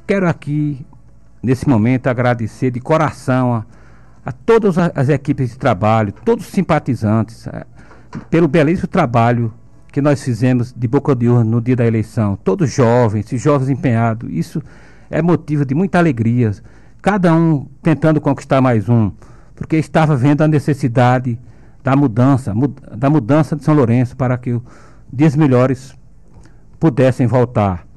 quero aqui, nesse momento, agradecer de coração a todas as equipes de trabalho, todos os simpatizantes, pelo belíssimo trabalho que nós fizemos de boca de urna no dia da eleição. Todos jovens, esses jovens empenhados, isso é motivo de muita alegria. Cada um tentando conquistar mais um, porque estava vendo a necessidade da mudança de São Lourenço para que dias melhores pudessem voltar.